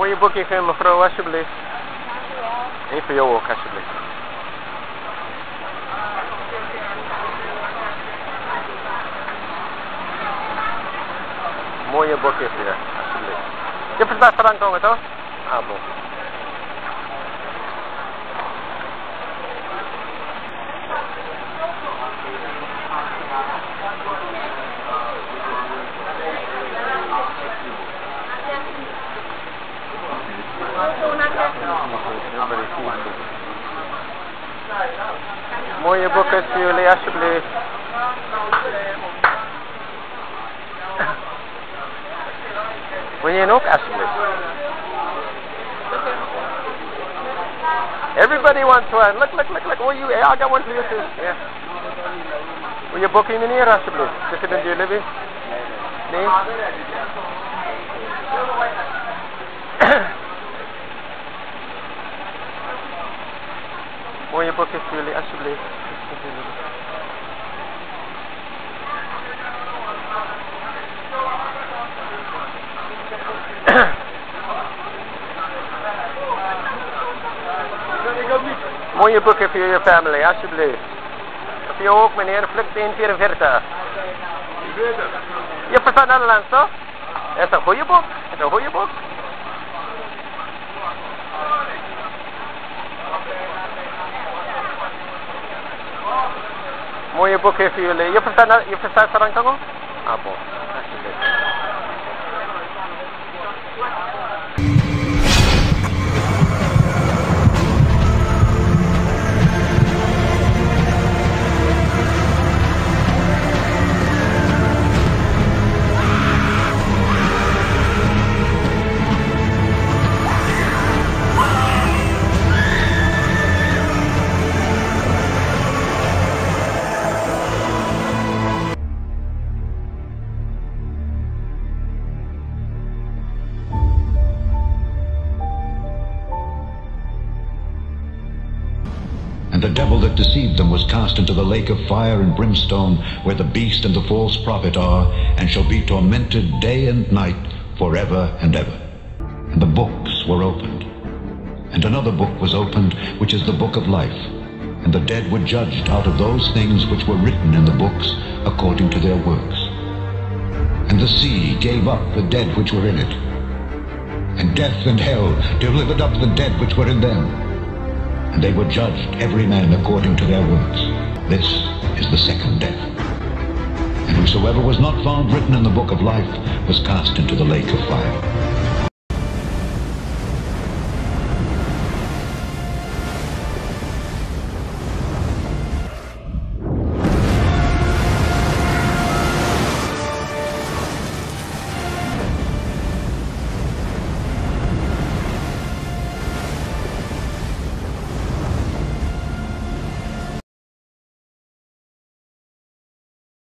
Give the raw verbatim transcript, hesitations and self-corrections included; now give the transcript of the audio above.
Mooie boekje geven mevrouw, alsjeblieft. Eén voor jou ook, alsjeblieft. Mooie boekje voor je, alsjeblieft. Je verstaat Frank komen toch? Ah, bon. Mooie boeken voor jullie, alsjeblieft. Wil je een ook, alsjeblieft? Everybody wants one. Look, look, look, look. Oh, you, I got one for you too. Yeah. Wil je boeken meneer, alsjeblieft? Zit het in jullie weer? Nee? Mooie boekjes voor jullie, alsjeblieft. Mooie boeken voor je family, alsjeblieft. Voor jou ook meneer, Flip één vierenveertig. Je verstaat Nederlands toch? Het is een goede boek, het is een goede boek. Mooie boekje voor jullie. Je verstaat, je verstaat Sarangkango? Ah, bon. Alsjeblieft. And the devil that deceived them was cast into the lake of fire and brimstone, where the beast and the false prophet are, and shall be tormented day and night forever and ever. And the books were opened. And another book was opened, which is the book of life. And the dead were judged out of those things which were written in the books according to their works. And the sea gave up the dead which were in it. And death and hell delivered up the dead which were in them. And they were judged, every man according to their works. This is the second death. And whosoever was not found written in the book of life was cast into the lake of fire.